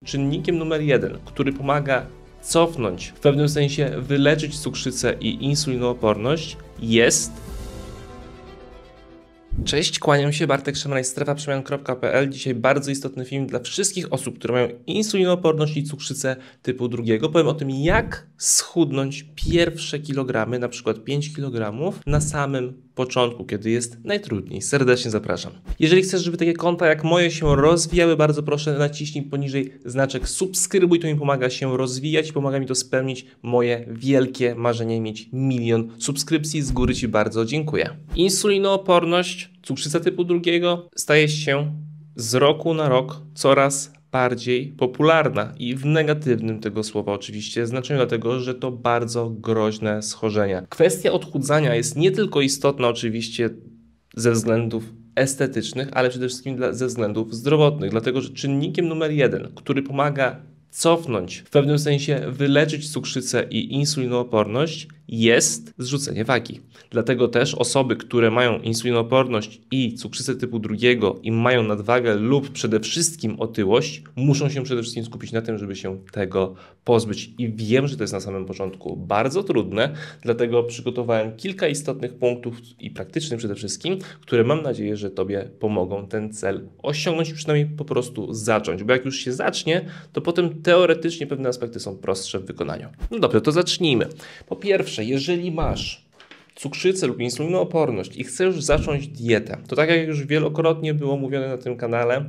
czynnikiem numer 1, który pomaga cofnąć, w pewnym sensie wyleczyć cukrzycę i insulinooporność, jest... Cześć, kłaniam się, Bartek Szemraj, strefaprzemian.pl. Dzisiaj bardzo istotny film dla wszystkich osób, które mają insulinooporność i cukrzycę typu 2. Powiem o tym, jak schudnąć pierwsze kilogramy, na przykład 5 kg, na samym początku, kiedy jest najtrudniej. Serdecznie zapraszam. Jeżeli chcesz, żeby takie konta jak moje się rozwijały, bardzo proszę, naciśnij poniżej znaczek subskrybuj, to mi pomaga się rozwijać i pomaga mi to spełnić moje wielkie marzenie, mieć 1 000 000 subskrypcji. Z góry Ci bardzo dziękuję. Insulinooporność, cukrzyca typu 2 staje się z roku na rok coraz bardziej popularna i w negatywnym tego słowa oczywiście znaczeniu, dlatego że to bardzo groźne schorzenia. Kwestia odchudzania jest nie tylko istotna oczywiście ze względów estetycznych, ale przede wszystkim ze względów zdrowotnych, dlatego że czynnikiem numer 1, który pomaga cofnąć, w pewnym sensie wyleczyć cukrzycę i insulinooporność, jest zrzucenie wagi. Dlatego też osoby, które mają insulinooporność i cukrzycę typu 2 i mają nadwagę lub przede wszystkim otyłość, muszą się przede wszystkim skupić na tym, żeby się tego pozbyć. I wiem, że to jest na samym początku bardzo trudne, dlatego przygotowałem kilka istotnych punktów i praktycznych przede wszystkim, które mam nadzieję, że Tobie pomogą ten cel osiągnąć, przynajmniej po prostu zacząć. Bo jak już się zacznie, to potem teoretycznie pewne aspekty są prostsze w wykonaniu. No dobrze, to zacznijmy. Po pierwsze, jeżeli masz cukrzycę lub insulinooporność i chcesz zacząć dietę, to tak jak już wielokrotnie było mówione na tym kanale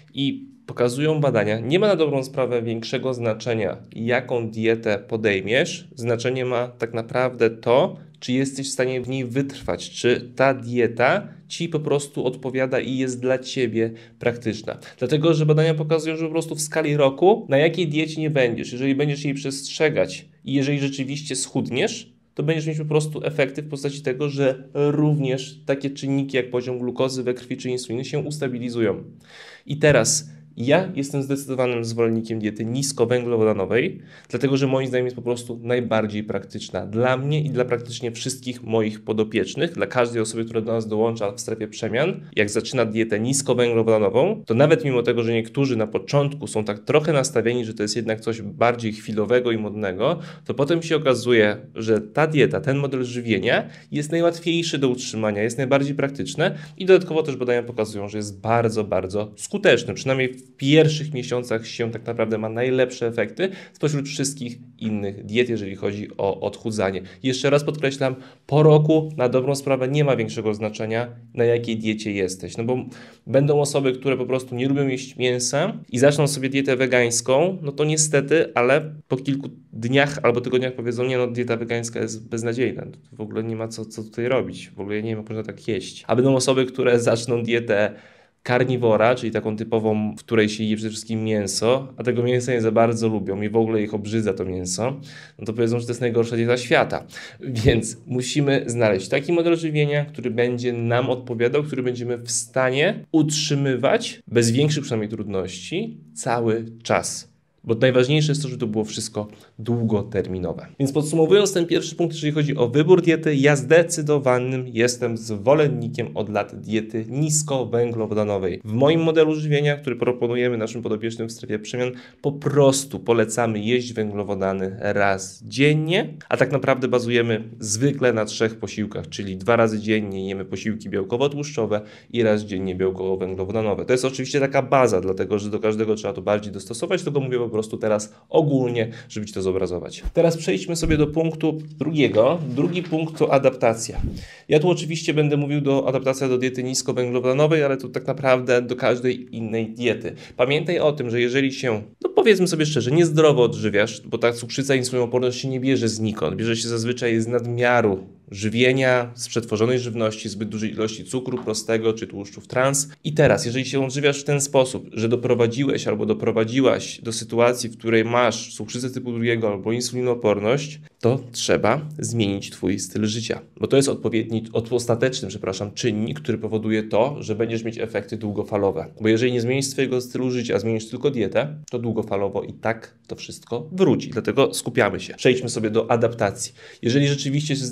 i pokazują badania, nie ma na dobrą sprawę większego znaczenia, jaką dietę podejmiesz. Znaczenie ma tak naprawdę to, czy jesteś w stanie w niej wytrwać, czy ta dieta Ci po prostu odpowiada i jest dla Ciebie praktyczna. Dlatego, że badania pokazują, że po prostu w skali roku na jakiej diecie nie będziesz, jeżeli będziesz jej przestrzegać i jeżeli rzeczywiście schudniesz, to będziesz mieć po prostu efekty w postaci tego, że również takie czynniki jak poziom glukozy we krwi czy insuliny się ustabilizują. I teraz ja jestem zdecydowanym zwolennikiem diety niskowęglowodanowej, dlatego że moim zdaniem jest po prostu najbardziej praktyczna dla mnie i dla praktycznie wszystkich moich podopiecznych, dla każdej osoby, która do nas dołącza w strefie przemian. Jak zaczyna dietę niskowęglowodanową, to nawet mimo tego, że niektórzy na początku są tak trochę nastawieni, że to jest jednak coś bardziej chwilowego i modnego, to potem się okazuje, że ta dieta, ten model żywienia jest najłatwiejszy do utrzymania, jest najbardziej praktyczny i dodatkowo też badania pokazują, że jest bardzo, bardzo skuteczny. Przynajmniej w pierwszych miesiącach się tak naprawdę ma najlepsze efekty spośród wszystkich innych diet, jeżeli chodzi o odchudzanie. Jeszcze raz podkreślam, po roku na dobrą sprawę nie ma większego znaczenia, na jakiej diecie jesteś. No bo będą osoby, które po prostu nie lubią jeść mięsa i zaczną sobie dietę wegańską, no to niestety, ale po kilku dniach albo tygodniach powiedzą, nie no, dieta wegańska jest beznadziejna. W ogóle nie ma co tutaj robić. W ogóle nie wiem, jak można tak jeść. A będą osoby, które zaczną dietę karniwora, czyli taką typową, w której się je przede wszystkim mięso, a tego mięsa nie za bardzo lubią i w ogóle ich obrzydza to mięso, no to powiedzą, że to jest najgorsza dieta świata. Więc musimy znaleźć taki model żywienia, który będzie nam odpowiadał, który będziemy w stanie utrzymywać bez większych przynajmniej trudności cały czas. Bo najważniejsze jest to, żeby to było wszystko długoterminowe. Więc podsumowując ten pierwszy punkt, jeżeli chodzi o wybór diety, ja zdecydowanym jestem zwolennikiem od lat diety niskowęglowodanowej. W moim modelu żywienia, który proponujemy naszym podopiecznym w strefie przemian, po prostu polecamy jeść węglowodany raz dziennie, a tak naprawdę bazujemy zwykle na 3 posiłkach, czyli 2 razy dziennie jemy posiłki białkowo-tłuszczowe i raz dziennie białkowo-węglowodanowe. To jest oczywiście taka baza, dlatego że do każdego trzeba to bardziej dostosować, tylko mówię po prostu teraz ogólnie, żeby Ci to zobrazować. Teraz przejdźmy sobie do punktu drugiego. Drugi punkt to adaptacja. Ja tu oczywiście będę mówił adaptacja do diety niskowęglowodanowej, ale tu tak naprawdę do każdej innej diety. Pamiętaj o tym, że jeżeli się, no powiedzmy sobie szczerze, niezdrowo odżywiasz, bo ta cukrzyca i insulinooporność się nie bierze znikąd, bierze się zazwyczaj z nadmiaru żywienia, z przetworzonej żywności, zbyt dużej ilości cukru prostego czy tłuszczów trans. I teraz, jeżeli się odżywiasz w ten sposób, że doprowadziłeś albo doprowadziłaś do sytuacji, w której masz cukrzycę typu 2 albo insulinooporność, to trzeba zmienić Twój styl życia. Bo to jest ostateczny czynnik, który powoduje to, że będziesz mieć efekty długofalowe. Bo jeżeli nie zmienisz swojego stylu życia, a zmienisz tylko dietę, to długofalowo i tak to wszystko wróci. Dlatego skupiamy się. Przejdźmy sobie do adaptacji. Jeżeli rzeczywiście się zdecydujesz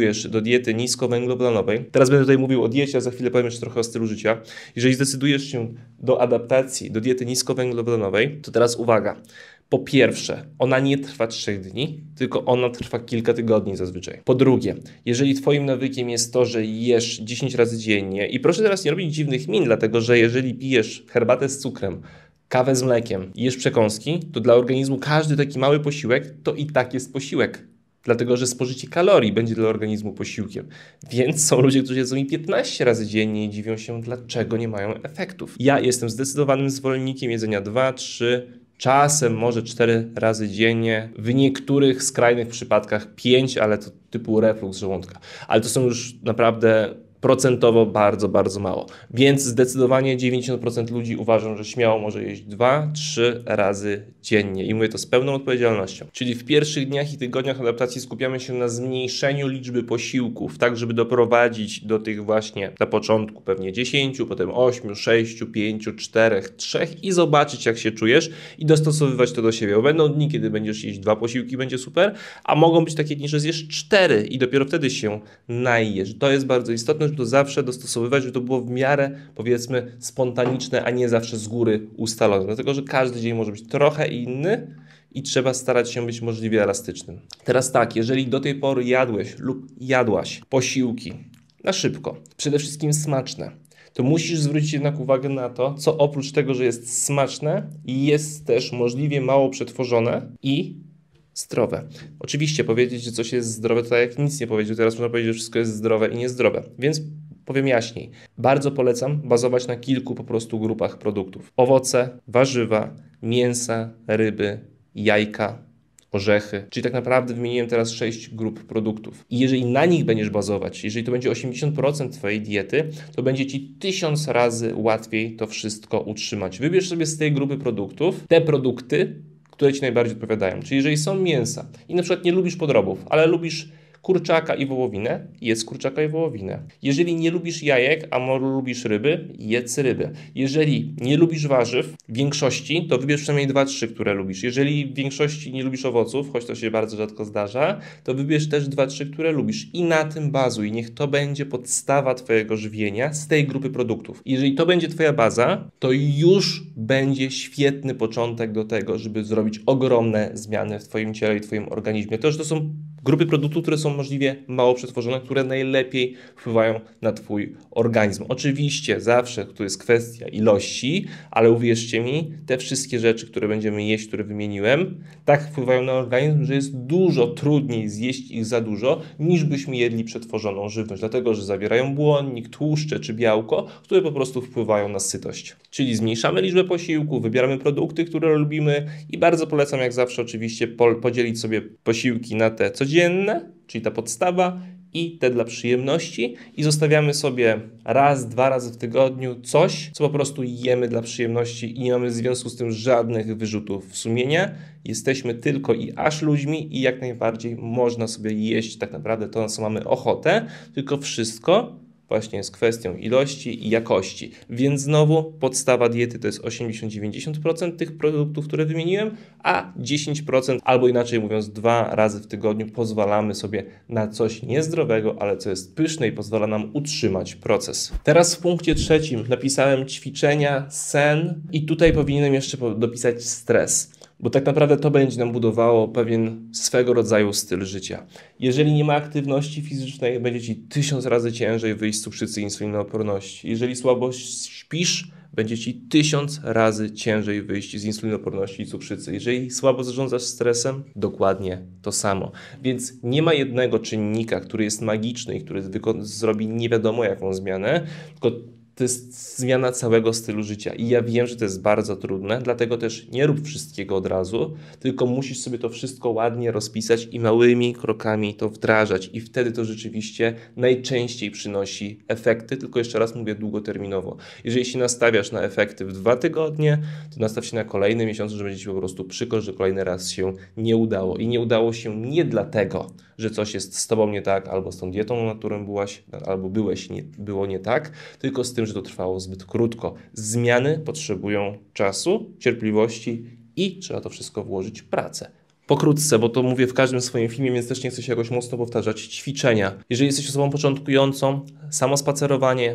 zdecydujesz do diety niskowęglowodanowej, teraz będę tutaj mówił o diecie, a za chwilę powiem jeszcze trochę o stylu życia. Jeżeli zdecydujesz się do adaptacji do diety niskowęglowodanowej, to teraz uwaga. Po pierwsze, ona nie trwa 3 dni, tylko ona trwa kilka tygodni zazwyczaj. Po drugie, jeżeli twoim nawykiem jest to, że jesz 10 razy dziennie i proszę teraz nie robić dziwnych min, dlatego że jeżeli pijesz herbatę z cukrem, kawę z mlekiem i jesz przekąski, to dla organizmu każdy taki mały posiłek to i tak jest posiłek. Dlatego, że spożycie kalorii będzie dla organizmu posiłkiem. Więc są ludzie, którzy jedzą i 15 razy dziennie i dziwią się, dlaczego nie mają efektów. Ja jestem zdecydowanym zwolennikiem jedzenia 2, 3, czasem może 4 razy dziennie, w niektórych skrajnych przypadkach 5, ale to typu reflux żołądka. Ale to są już naprawdę procentowo bardzo, bardzo mało. Więc zdecydowanie 90% ludzi uważam, że śmiało może jeść 2-3 razy dziennie. I mówię to z pełną odpowiedzialnością. Czyli w pierwszych dniach i tygodniach adaptacji skupiamy się na zmniejszeniu liczby posiłków, tak żeby doprowadzić do tych właśnie na początku pewnie 10, potem 8, 6, 5, 4, 3 i zobaczyć jak się czujesz i dostosowywać to do siebie. Bo będą dni, kiedy będziesz jeść 2 posiłki, będzie super, a mogą być takie dni, że zjesz 4 i dopiero wtedy się najesz. To jest bardzo istotne, żeby to zawsze dostosowywać, żeby to było w miarę, powiedzmy, spontaniczne, a nie zawsze z góry ustalone. Dlatego, że każdy dzień może być trochę inny i trzeba starać się być możliwie elastycznym. Teraz tak, jeżeli do tej pory jadłeś lub jadłaś posiłki na szybko, przede wszystkim smaczne, to musisz zwrócić jednak uwagę na to, co oprócz tego, że jest smaczne, jest też możliwie mało przetworzone i zdrowe. Oczywiście powiedzieć, że coś jest zdrowe, to tak jak nic nie powiedzieć. Teraz można powiedzieć, że wszystko jest zdrowe i niezdrowe. Więc powiem jaśniej. Bardzo polecam bazować na kilku po prostu grupach produktów. Owoce, warzywa, mięsa, ryby, jajka, orzechy. Czyli tak naprawdę wymieniłem teraz 6 grup produktów. I jeżeli na nich będziesz bazować, jeżeli to będzie 80% twojej diety, to będzie ci 1000 razy łatwiej to wszystko utrzymać. Wybierz sobie z tej grupy produktów te produkty, które ci najbardziej odpowiadają. Czyli jeżeli są mięsa i na przykład nie lubisz podrobów, ale lubisz kurczaka i wołowinę, jedz kurczaka i wołowinę. Jeżeli nie lubisz jajek, a może lubisz ryby, jedz ryby. Jeżeli nie lubisz warzyw w większości, to wybierz przynajmniej 2-3, które lubisz. Jeżeli w większości nie lubisz owoców, choć to się bardzo rzadko zdarza, to wybierz też 2-3, które lubisz i na tym bazuj. Niech to będzie podstawa twojego żywienia z tej grupy produktów. Jeżeli to będzie twoja baza, to już będzie świetny początek do tego, żeby zrobić ogromne zmiany w twoim ciele i twoim organizmie. To są grupy produktów, które są możliwie mało przetworzone, które najlepiej wpływają na twój organizm. Oczywiście zawsze to jest kwestia ilości, ale uwierzcie mi, te wszystkie rzeczy, które będziemy jeść, które wymieniłem, tak wpływają na organizm, że jest dużo trudniej zjeść ich za dużo, niż byśmy jedli przetworzoną żywność, dlatego że zawierają błonnik, tłuszcze czy białko, które po prostu wpływają na sytość. Czyli zmniejszamy liczbę posiłków, wybieramy produkty, które lubimy i bardzo polecam jak zawsze oczywiście podzielić sobie posiłki na te codzienne, czyli ta podstawa i te dla przyjemności i zostawiamy sobie raz, 2 razy w tygodniu coś, co po prostu jemy dla przyjemności i nie mamy w związku z tym żadnych wyrzutów sumienia. Jesteśmy tylko i aż ludźmi i jak najbardziej można sobie jeść tak naprawdę to, na co mamy ochotę, tylko wszystko właśnie jest kwestią ilości i jakości. Więc znowu podstawa diety to jest 80-90% tych produktów, które wymieniłem, a 10% albo inaczej mówiąc 2 razy w tygodniu pozwalamy sobie na coś niezdrowego, ale co jest pyszne i pozwala nam utrzymać proces. Teraz w punkcie 3 napisałem ćwiczenia, sen i tutaj powinienem jeszcze dopisać stres. Bo tak naprawdę to będzie nam budowało pewien swego rodzaju styl życia. Jeżeli nie ma aktywności fizycznej, będzie ci 1000 razy ciężej wyjść z cukrzycy i insulinooporności. Jeżeli słabo śpisz, będzie ci 1000 razy ciężej wyjść z insulinooporności i cukrzycy. Jeżeli słabo zarządzasz stresem, dokładnie to samo. Więc nie ma jednego czynnika, który jest magiczny i który zrobi nie wiadomo jaką zmianę, tylko to jest zmiana całego stylu życia i ja wiem, że to jest bardzo trudne, dlatego też nie rób wszystkiego od razu, tylko musisz sobie to wszystko ładnie rozpisać i małymi krokami to wdrażać i wtedy to rzeczywiście najczęściej przynosi efekty, tylko jeszcze raz mówię długoterminowo. Jeżeli się nastawiasz na efekty w 2 tygodnie, to nastaw się na kolejne miesiące, że będzie ci po prostu przykro, że kolejny raz się nie udało i nie udało się nie dlatego, że coś jest z tobą nie tak, albo z tą dietą, na którą byłaś, albo było nie tak, tylko z tym, że to trwało zbyt krótko. Zmiany potrzebują czasu, cierpliwości i trzeba to wszystko włożyć w pracę. Pokrótce, bo to mówię w każdym swoim filmie, więc też nie chcę się jakoś mocno powtarzać. Ćwiczenia. Jeżeli jesteś osobą początkującą, samo spacerowanie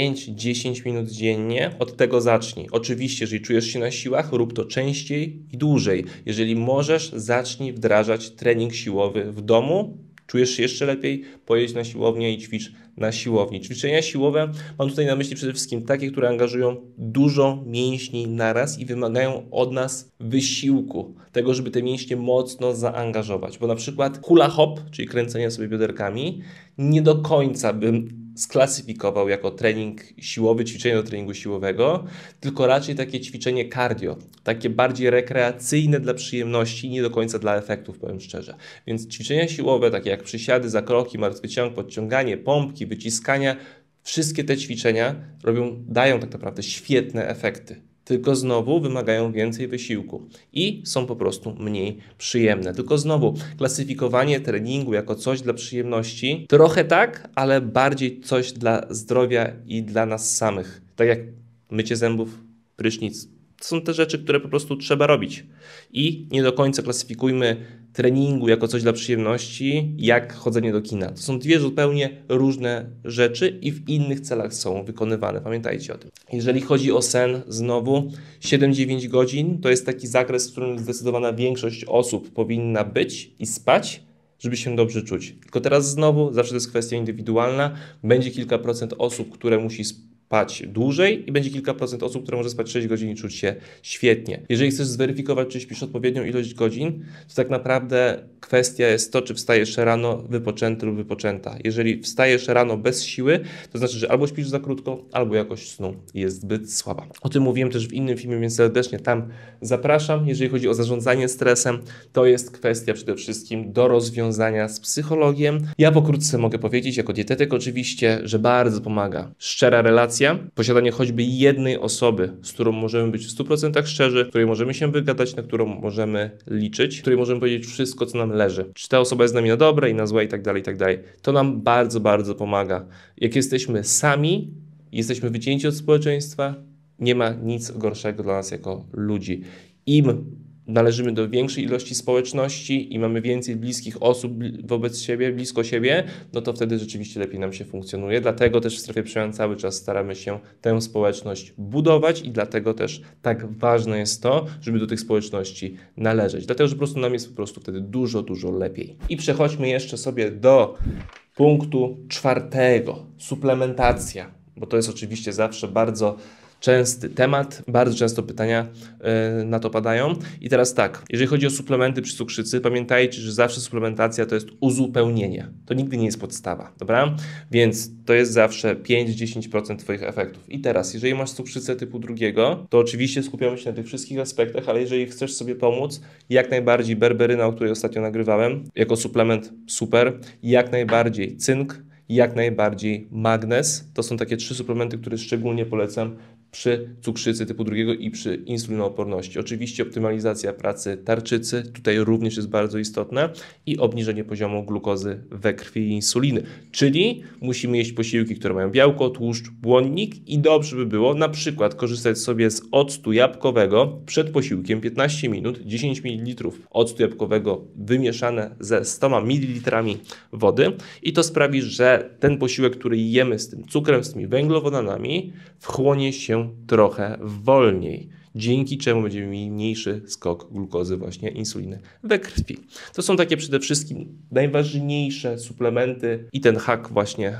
5-10 minut dziennie, od tego zacznij. Oczywiście, jeżeli czujesz się na siłach, rób to częściej i dłużej. Jeżeli możesz, zacznij wdrażać trening siłowy w domu. Czujesz się jeszcze lepiej? Pojedź na siłownię i ćwicz na siłowni. Ćwiczenia siłowe mam tutaj na myśli przede wszystkim takie, które angażują dużo mięśni naraz i wymagają od nas wysiłku, tego, żeby te mięśnie mocno zaangażować. Bo na przykład hula hop, czyli kręcenie sobie bioderkami, nie do końca bym sklasyfikował jako trening siłowy, ćwiczenie do treningu siłowego, tylko raczej takie ćwiczenie cardio, takie bardziej rekreacyjne dla przyjemności, nie do końca dla efektów, powiem szczerze. Więc ćwiczenia siłowe, takie jak przysiady, zakroki, martwy ciąg, podciąganie, pompki, wyciskania, wszystkie te ćwiczenia dają tak naprawdę świetne efekty. Tylko znowu wymagają więcej wysiłku i są po prostu mniej przyjemne. Tylko znowu klasyfikowanie treningu jako coś dla przyjemności, trochę tak, ale bardziej coś dla zdrowia i dla nas samych. Tak jak mycie zębów, prysznic. To są te rzeczy, które po prostu trzeba robić. I nie do końca klasyfikujmy treningu jako coś dla przyjemności, jak chodzenie do kina. To są dwie zupełnie różne rzeczy i w innych celach są wykonywane. Pamiętajcie o tym. Jeżeli chodzi o sen, znowu 7-9 godzin to jest taki zakres, w którym zdecydowana większość osób powinna być i spać, żeby się dobrze czuć. Tylko teraz znowu, zawsze to jest kwestia indywidualna, będzie kilka procent osób, które musi spać dłużej i będzie kilka procent osób, które może spać 6 godzin i czuć się świetnie. Jeżeli chcesz zweryfikować, czy śpisz odpowiednią ilość godzin, to tak naprawdę kwestia jest to, czy wstajesz rano wypoczęty lub wypoczęta. Jeżeli wstajesz rano bez siły, to znaczy, że albo śpisz za krótko, albo jakość snu jest zbyt słaba. O tym mówiłem też w innym filmie, więc serdecznie tam zapraszam. Jeżeli chodzi o zarządzanie stresem, to jest kwestia przede wszystkim do rozwiązania z psychologiem. Ja pokrótce mogę powiedzieć, jako dietetyk oczywiście, że bardzo pomaga szczera relacja, posiadanie choćby jednej osoby, z którą możemy być w 100% szczerzy, której możemy się wygadać, na którą możemy liczyć, której możemy powiedzieć wszystko, co nam leży. Czy ta osoba jest z nami na dobre i na złe i tak dalej, i tak dalej. To nam bardzo, bardzo pomaga. Jak jesteśmy sami, jesteśmy wycięci od społeczeństwa, nie ma nic gorszego dla nas jako ludzi. Im należymy do większej ilości społeczności i mamy więcej bliskich osób wobec siebie, blisko siebie, no to wtedy rzeczywiście lepiej nam się funkcjonuje. Dlatego też w Strefie Przemian cały czas staramy się tę społeczność budować i dlatego też tak ważne jest to, żeby do tych społeczności należeć. Dlatego, że po prostu nam jest po prostu wtedy dużo, dużo lepiej. I przechodźmy jeszcze sobie do punktu 4. Suplementacja, bo to jest oczywiście zawsze bardzo częsty temat, bardzo często pytania na to padają. I teraz tak, jeżeli chodzi o suplementy przy cukrzycy, pamiętajcie, że zawsze suplementacja to jest uzupełnienie. To nigdy nie jest podstawa, dobra? Więc to jest zawsze 5-10% Twoich efektów. I teraz, jeżeli masz cukrzycę typu 2, to oczywiście skupiamy się na tych wszystkich aspektach, ale jeżeli chcesz sobie pomóc, jak najbardziej berberyna, o której ostatnio nagrywałem, jako suplement super, jak najbardziej cynk, jak najbardziej magnez. To są takie 3 suplementy, które szczególnie polecam przy cukrzycy typu 2 i przy insulinooporności. Oczywiście optymalizacja pracy tarczycy tutaj również jest bardzo istotna i obniżenie poziomu glukozy we krwi i insuliny. Czyli musimy jeść posiłki, które mają białko, tłuszcz, błonnik i dobrze by było na przykład korzystać sobie z octu jabłkowego przed posiłkiem 15 minut, 10 ml octu jabłkowego wymieszane ze 100 ml wody i to sprawi, że ten posiłek, który jemy z tym cukrem, z tymi węglowodanami, wchłonie się trochę wolniej, dzięki czemu będziemy mieli mniejszy skok glukozy, właśnie insuliny we krwi. To są takie przede wszystkim najważniejsze suplementy i ten hak właśnie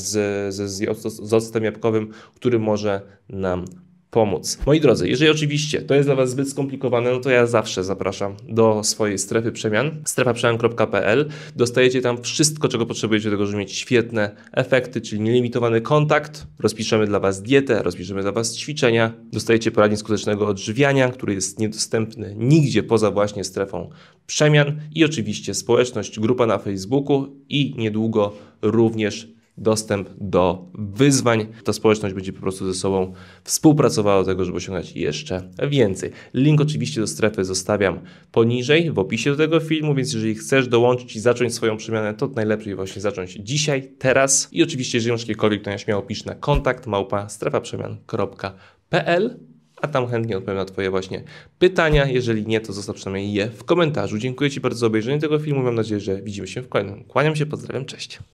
z octem jabłkowym, który może nam pomóc. Moi drodzy, jeżeli oczywiście to jest dla Was zbyt skomplikowane, no to ja zawsze zapraszam do swojej strefy przemian, strefaprzemian.pl. Dostajecie tam wszystko, czego potrzebujecie do tego, żeby mieć świetne efekty, czyli nielimitowany kontakt, rozpiszemy dla Was dietę, rozpiszemy dla Was ćwiczenia, dostajecie poradnik skutecznego odżywiania, który jest niedostępny nigdzie poza właśnie strefą przemian i oczywiście społeczność, grupa na Facebooku i niedługo również dostęp do wyzwań. Ta społeczność będzie po prostu ze sobą współpracowała do tego, żeby osiągać jeszcze więcej. Link oczywiście do strefy zostawiam poniżej w opisie do tego filmu, więc jeżeli chcesz dołączyć i zacząć swoją przemianę, to najlepiej właśnie zacząć dzisiaj, teraz. I oczywiście, jeżeli masz jakiekolwiek pytania, śmiało pisz na kontakt @strefaprzemian.pl. a tam chętnie odpowiem na Twoje właśnie pytania. Jeżeli nie, to zostaw przynajmniej je w komentarzu. Dziękuję Ci bardzo za obejrzenie tego filmu. Mam nadzieję, że widzimy się w kolejnym. Kłaniam się, pozdrawiam, cześć.